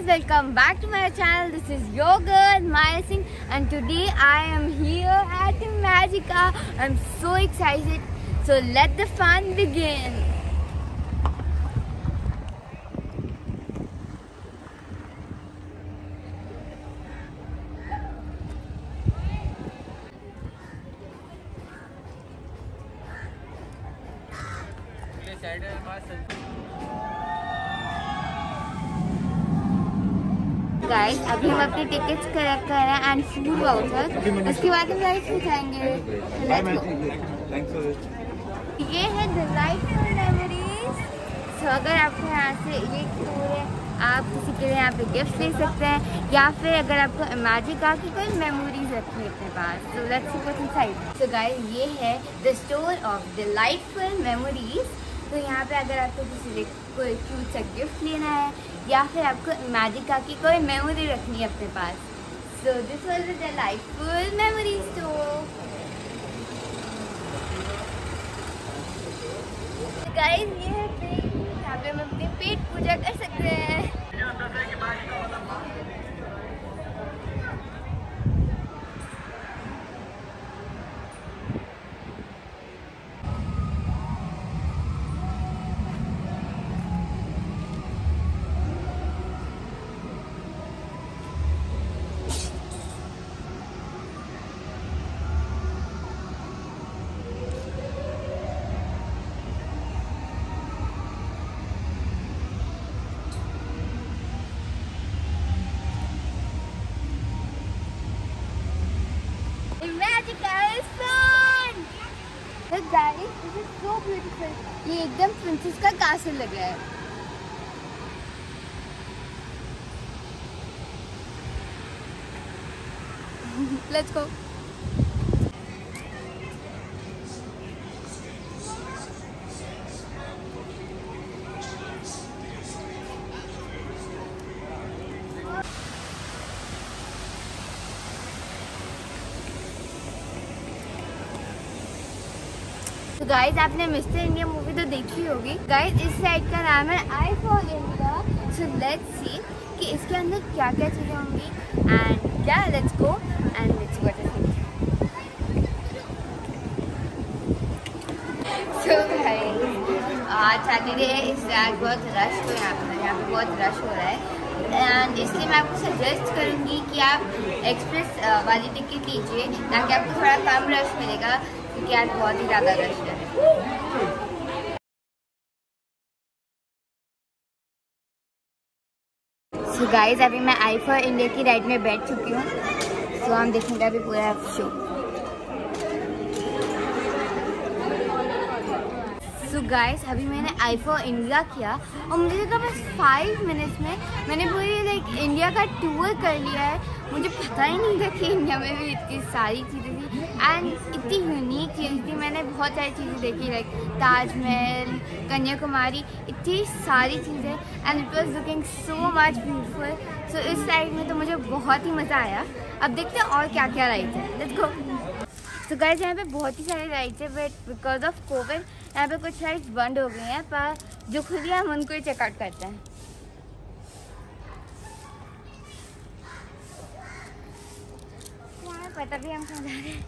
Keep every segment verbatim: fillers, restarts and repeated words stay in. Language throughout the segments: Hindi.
welcome back to my channel. This is your girl Maya Singh and today I am here at Imagica. I'm so excited. So let the fun begin. Guys अभी हम अपनी टिकट्स कलेक्ट कर रहे हैं एंड फूड वाउचर, उसके बाद हम राइड पे जाएंगे। ये है डिलाइटफुल मेमोरीज। तो अगर आपको यहाँ से ये टूर है, आप किसी के लिए यहाँ पे गिफ्ट ले सकते हैं या फिर अगर आपको इमेजिका की कोई मेमोरीज रखनी है अपने पास। तो let's see what's inside. So guys ये है the store of delightful memories. तो यहाँ पे अगर आपको किसी कोई क्यूट सा गिफ्ट लेना है या फिर आपको इमेजिका की कोई मेमोरी रखनी है अपने पास, so this was the delightful memory store. Guys ये है पेट, यहाँ पे हम अपनी पेट पूजा कर सकते हैं। Imagica is fun! Look guys, this is so beautiful. ये एकदम प्रिंसेस का कैसल लग रहा है। Let's go. तो गाइज आपने मिस्टर इंडिया मूवी तो देखी होगी। गाइज इस साइड का नाम है I for India. So let's see कि इसके अंदर क्या क्या चीज़ें होंगी एंड या let's go and let's go. So guys आज सैटरडे है, इससे आज बहुत रश हो यहाँ पर यहाँ पे बहुत रश हो रहा है एंड इसलिए मैं आपको सजेस्ट करूँगी कि आप एक्सप्रेस वाली टिकट लीजिए ताकि आपको थोड़ा कम रश मिलेगा, क्योंकि आज बहुत ही ज़्यादा रश है। सो so गाइज अभी मैं आई फॉर इंडिया की राइड में बैठ चुकी हूँ। सो so हम देखेंगे अभी पूरा शो। सो गाइस अभी मैंने आई फॉर इंडिया किया और मुझे लगा बस फाइव मिनट्स में मैंने पूरी लाइक इंडिया का टूर कर लिया है। मुझे पता ही नहीं था कि इंडिया में भी इतनी सारी चीज़ें थी एंड इतनी यूनिक चीज़ थी। मैंने बहुत सारी चीज़ें देखी लाइक ताजमहल, कन्याकुमारी, इतनी सारी चीज़ें and it was looking so much beautiful. So इस साइड में तो मुझे बहुत ही मज़ा आया। अब देखते हैं और क्या क्या राइड्स है। Let's go. तो गाइस यहाँ पे बहुत ही सारे राइड्स है बट बिकॉज ऑफ कोविड यहाँ पे कुछ राइड्स बंद हो गए हैं, पर जो खुली है हम उनको ही चेकआउट करते हैं। यहाँ पता भी हम कहाँ जा रहे हैं।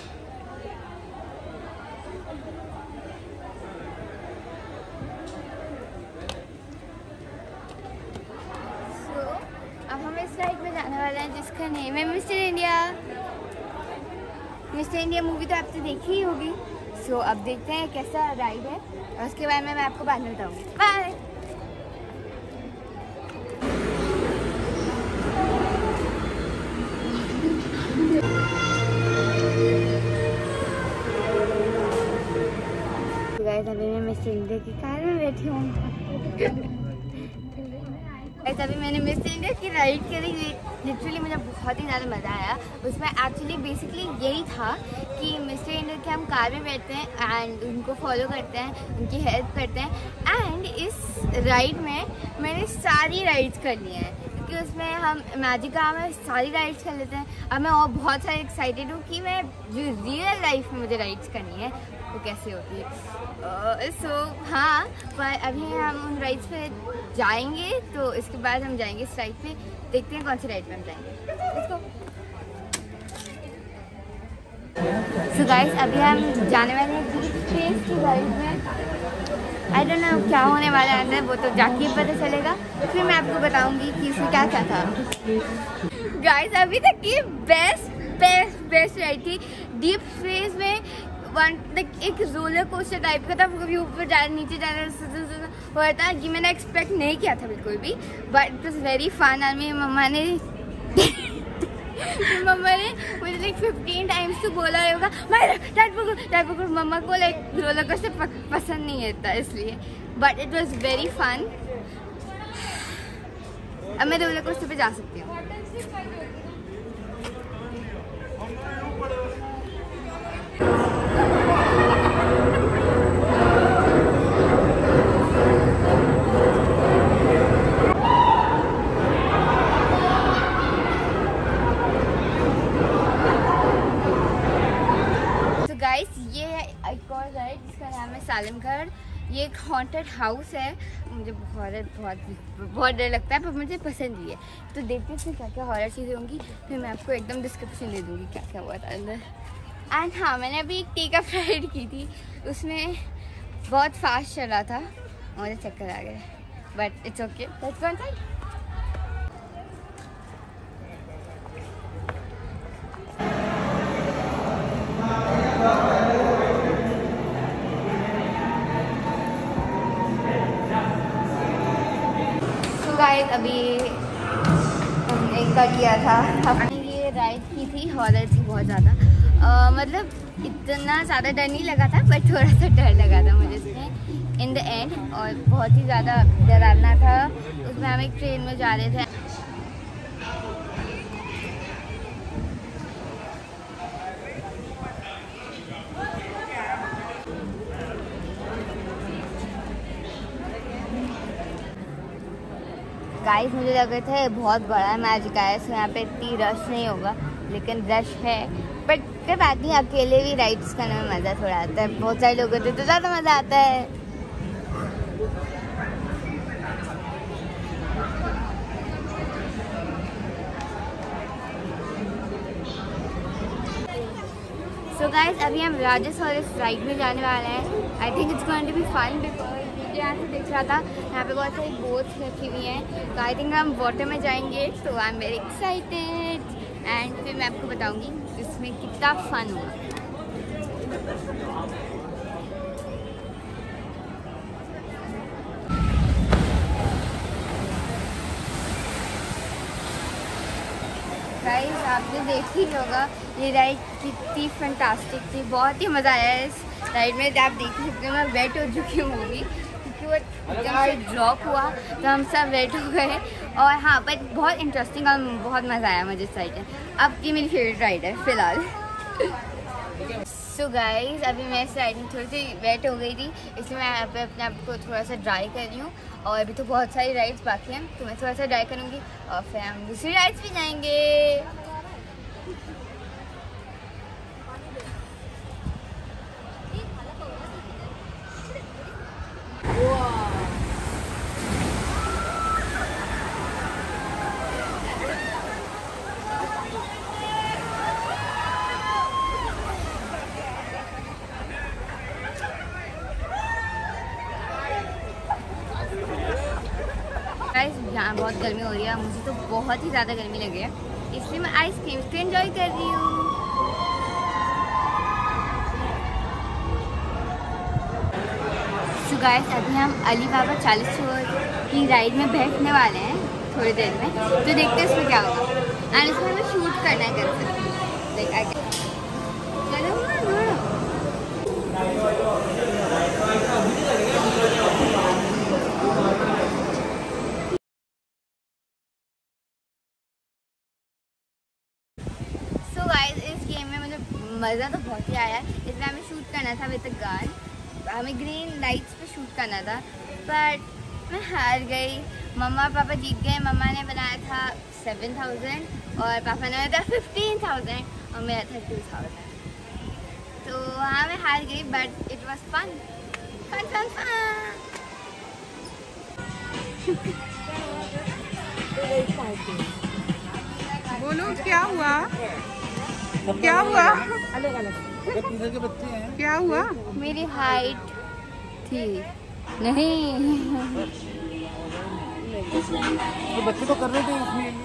so, अब हम इस राइड में जाने वाले हैं जिसका नेम है Mister India. Mister India movie तो आपने देखी ही होगी। सो so, अब देखते हैं कैसा राइड है और उसके बारे में मैं आपको बाद में बताऊंगी। बाय। गाइस अभी मैं मिस्टर इंडिया की कार में बैठी हूँ। अभी मैंने मिस्टर इंडिया की राइड करी, लिटरली मुझे बहुत ही ज़्यादा मज़ा आया। उसमें एक्चुअली बेसिकली यही था कि मिस्टर इंडिया के हम कार में बैठते हैं एंड उनको फॉलो करते हैं, उनकी हेल्प करते हैं एंड इस राइड में मैंने सारी राइड्स कर ली हैं क्योंकि उसमें हम मैजिका में सारी राइड्स कर लेते हैं। अब मैं और बहुत सारी एक्साइटेड हूँ कि मैं जो रियल लाइफ में मुझे राइड्स करनी है वो कैसे होती है। सो uh, so, हाँ, पर अभी हम उन राइड्स पे जाएंगे तो इसके बाद हम जाएंगे इस राइड पे, देखते हैं कौन सी राइड पे हम जाएंगे। सो गाइस अभी हम जाने वाले हैं डीप स्पेस की राइड में। आई डोंट नो क्या होने वाला है अंदर, वो तो जाके पता चलेगा, फिर मैं आपको बताऊंगी कि इसमें क्या क्या था। गाइस अभी तक की बेस्ट बेस्ट बेस्ट राइड थी डीप स्पेस में। वन लाइक एक रोलर कोस्टर टाइप का था, कभी ऊपर जाना नीचे जाना हो रहा था। ये मैंने एक्सपेक्ट नहीं किया था बिल्कुल भी, but it was very fun. और मेरी मम्मा ने मम्मा ने मुझे लाइक फिफ्टीन टाइम्स तो बोला होगा टाइट पकड़ो टाइट पकड़ो। मम्मा को लाइक रोलर कोस्टर पसंद नहीं आता इसलिए, but it was very fun. अब मैं रोलर कोस्टर पे जा सकती हूँ। एक और राइड जिसका नाम है सालिम घर। ये एक हॉन्टेड हाउस है। मुझे बहुत बहुत बहुत डर लगता है, पर मुझे पसंद भी है। तो देखते हैं क्या क्या हॉरर चीज़ें होंगी, फिर मैं आपको एकदम डिस्क्रिप्शन दे दूँगी क्या क्या हुआ था अंदर। एंड हाँ, मैंने अभी एक टेक अप राइड की थी, उसमें बहुत फास्ट चला था, मुझे चक्कर आ गए, but it's okay. Let's go inside. Guys अभी हमने क्या किया था, हमने ये राइड की थी, हॉरर थी बहुत ज़्यादा। मतलब इतना ज़्यादा डर नहीं लगा था, बट थोड़ा सा डर लगा था मुझे इसमें इन द एंड, और बहुत ही ज़्यादा डरावना था। उसमें हम एक ट्रेन में जा रहे थे। गाइस मुझे लग रहा था बहुत बड़ा मैजिक है, सो यहाँ पे इतनी रश नहीं होगा, लेकिन रश है। बट कोई बात नहीं, अकेले भी राइड्स करने में मज़ा थोड़ा आता है, बहुत सारे लोग होते तो ज़्यादा मज़ा आता है। सो गाइस अभी हम राजस और इस राइड में जाने वाले हैं। I think it's going to be fun, because यहाँ से देख रहा था यहाँ पे बहुत सारी बोट्स रखी हुई हैं। तो आई थिंक हम वाटर में जाएंगे, तो I am very excited. And फिर मैं आपको बताऊंगी इसमें कितना फन हुआ। गाइस आपने देख ही होगा ये राइड कितनी फैंटास्टिक थी, बहुत ही मज़ा आया इस राइड में। आप देख सकते हो मैं वेट हो चुकी हूँ मूवी, क्योंकि वो एकदम से ड्रॉप हुआ तो हम सब वेट हो गए। और हाँ, बट बहुत इंटरेस्टिंग और बहुत मज़ा आया मुझे इस राइड में। अब ये मेरी फेवरेट राइड है फ़िलहाल। सो गाइस अभी मैं इस राइड में थोड़ी सी वेट हो गई थी, इसलिए मैं यहाँ पे अपने आप को थोड़ा सा ड्राई कर रही हूँ। और अभी तो बहुत सारी राइड्स बाकी हैं, तो मैं थोड़ा सा ड्राई करूँगी और फिर हम दूसरी राइड्स भी जाएंगे। यहाँ बहुत गर्मी हो रही है, मुझे तो बहुत ही ज़्यादा गर्मी लगी है, इसलिए मैं आइसक्रीम को एंजॉय कर रही हूँ। सो गाइस अभी हम अली बाबा चालीस फ्लोर की राइड में बैठने वाले हैं थोड़ी देर में, तो देखते हैं इसमें क्या होगा। एंड इसमें हमें शूट करना है कर सकते। मज़ा तो बहुत ही आया, इसमें हमें शूट करना था विद द गन, हमें ग्रीन लाइट्स पे शूट करना था, बट मैं हार गई। मम्मा और पापा जीत गए। मम्मा ने बनाया था सेवन थाउजेंड और पापा ने बनाया था फिफ्टीन थाउजेंड और मेरा था टू थाउजेंड। तो हाँ मैं हार गई, but it was fun fun fun fun. बोलो क्या हुआ, क्या हुआ, क्या हुआ? मेरी हाइट थी नहीं। तो बच्चे तो कर रहे थे उसमें।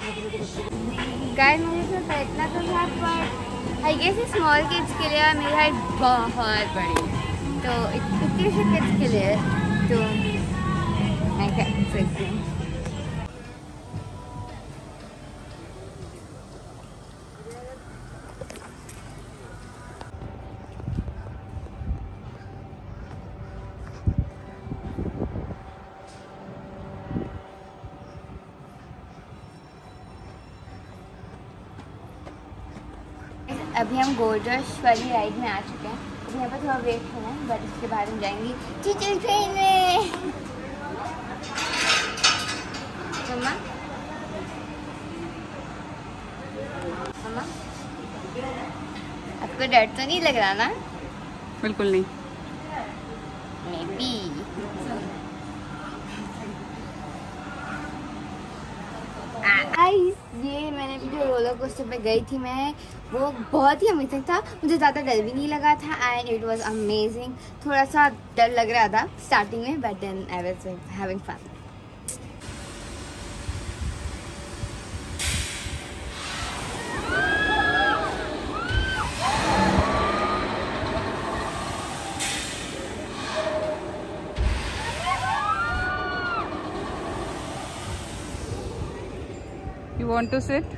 गाइस मुझे तो इतना तो था, पर आई गेस स्मॉल किड्स के लिए मेरी हाइट बहुत बड़ी है, तो इतने से किड्स के लिए तो मैं क्या कर सकती हूँ। अभी हम गोल्ड रश वाली राइड में आ चुके हैं। अभी यहाँ पर थोड़ा वेट करना है, बट उसके बाद हम जाएंगे चीचल ट्रेन में। मम्मा मम्मा आपको डर तो नहीं लग रहा ना? बिल्कुल नहीं। मे बी ये मैंने भी जो रोलर कोस्टर पे गई थी मैं, वो बहुत ही अमेजिंग था। मुझे ज़्यादा डर भी नहीं लगा था एंड इट वाज अमेजिंग। थोड़ा सा डर लग रहा था स्टार्टिंग में, but then I was having fun. You want to sit?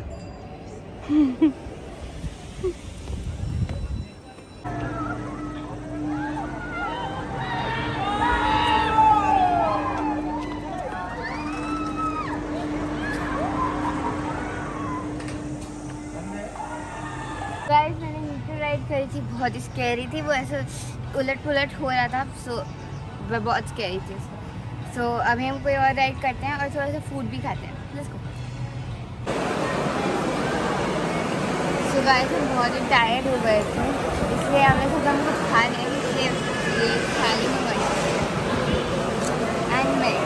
Guys मैंने नीचे राइड करी थी, बहुत ही स्कैरी थी। वो ऐसे उलट पुलट हो रहा था, सो so, बहुत स्कैरी थी। सो so, अभी हम कोई और राइड करते हैं और थोड़ा सा फूड भी खाते हैं। Let's go. सो गाइस हम बहुत ही टायर्ड हो गए थे, इसलिए हमने सोचा हम कुछ खा लें, इसलिए ये थाली में बनी एंड मैं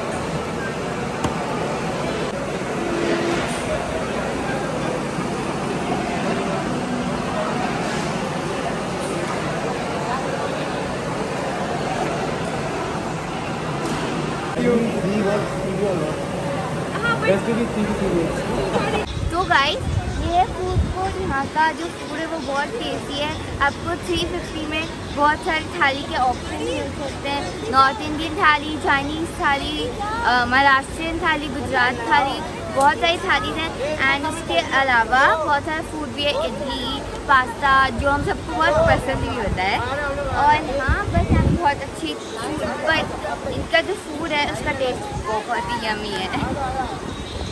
तो गाइस ये फूड कोर्ट यहाँ का जो फूड है वो बहुत टेस्टी है। आपको थ्री फिफ्टी में बहुत सारे थाली के ऑप्शन मिल सकते हैं। नॉर्थ इंडियन थाली, चाइनीज़ थाली, महाराष्ट्रियन थाली, गुजरात थाली, बहुत सारी थाली हैं। एंड इसके अलावा बहुत सारा फूड भी है, इडली, पास्ता, जो हम सबको बहुत पसंद भी होता है। और हाँ बस यहाँ बहुत अच्छी फूड, पर इनका जो फूड है उसका टेस्ट बहुत ही यमी है।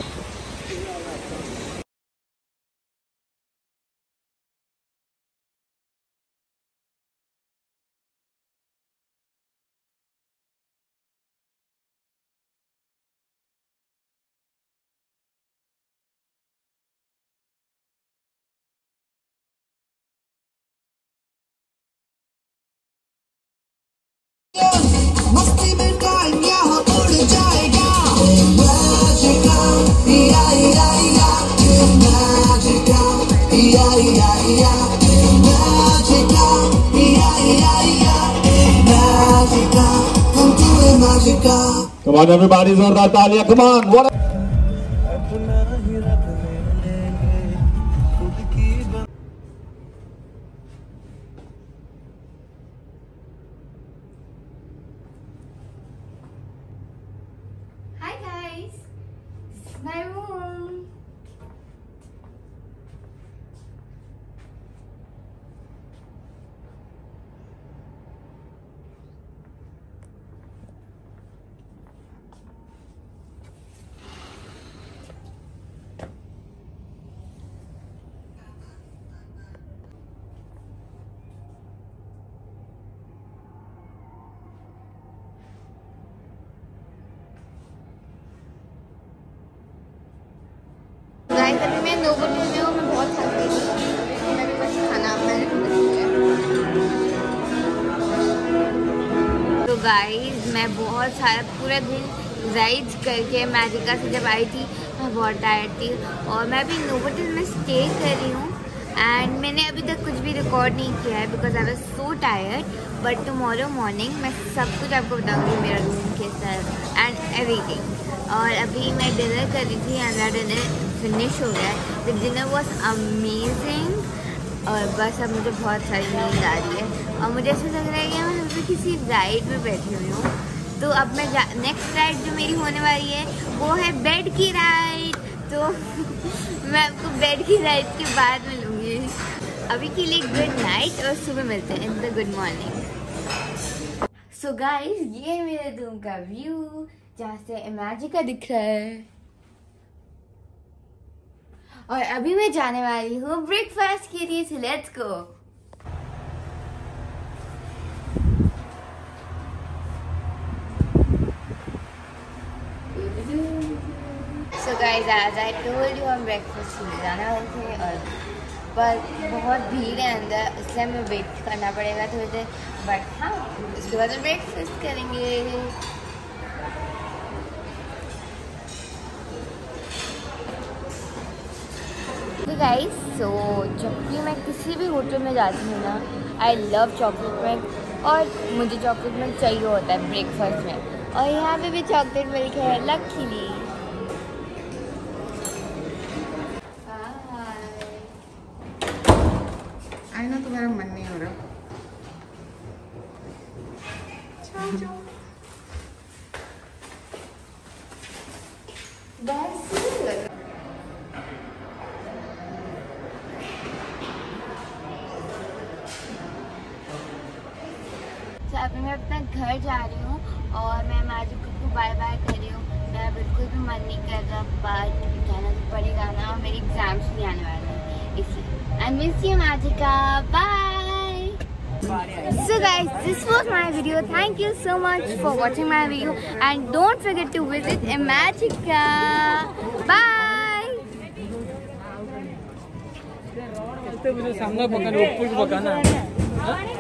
मस्ती में टाइम यहाँ उड़ जाएगा। मैजिका या या या मैजिका या या या मैजिका या या या मैजिका come to the magica। Come on everybody, जोरदार तालियां, come on। What Hi guys, this is my room. Novotel में हूँ, मैं बहुत थक गई थी, मैं भी बस खाना मैंने तो गाइस मैं बहुत सारा पूरा दिन राइड करके मैजिका से जब आई थी मैं बहुत टायर्ड थी और मैं अभी नोवोटेल में स्टे कर रही हूँ एंड मैंने अभी तक कुछ भी रिकॉर्ड नहीं किया है because I was so tired but tomorrow morning मैं सब कुछ आपको बताऊँगी मेरा रूम कैसा है एंड एवरीथिंग। और अभी मैं डिनर कर रही थी एंड मेरा डिनर फिनिश हो गया है। द डिनर वॉज अमेजिंग और बस अब मुझे बहुत सारी नींद आ रही है और मुझे ऐसा लग रहा है कि मैं अभी किसी राइड में बैठी हुई हूँ। तो अब मैं नेक्स्ट राइड जो मेरी होने वाली है वो है बेड की राइड। तो मैं आपको बेड की राइड के बाद मिलूँगी। अभी के लिए गुड नाइट और सुबह मिलते हैं in the good morning. So guys ये मेरे रूम का व्यू जहाँ से मैजिका दिख रहा है और अभी मैं जाने वाली हूँ ब्रेकफास्ट के लिए। So let's go. So guys as I told you हम ब्रेकफास्ट के लिए जाने वाले थे और पर बहुत भीड़ है अंदर इसलिए हमें वेट करना पड़ेगा थोड़ी देर बट हाँ उसके बाद हम ब्रेकफास्ट करेंगे। गाइस सो जब भी मैं किसी भी होटल में जाती हूँ ना आई लव चॉकलेट मिल्क और मुझे चॉकलेट मिल्क चाहिए होता है ब्रेकफास्ट में और यहाँ पे भी चॉकलेट मिल्क है लकीली। आई ना तुम्हारा मन नहीं हो रहा। अभी मैं अपना घर जा रही हूँ और मैं मैजिका को बाय बाय कर रही हूँ। मेरा बिल्कुल भी मन नहीं कर रहा बट जाना तो पड़ेगा ना और मेरे एग्जाम्स भी आने वाले हैं इसलिए। I miss you Imagica, bye. So guys, this was my video. Thank you so much for watching my video and don't forget to visit Imagica. Bye. मुझे सामने पकड़ ऊपर पकड़ना।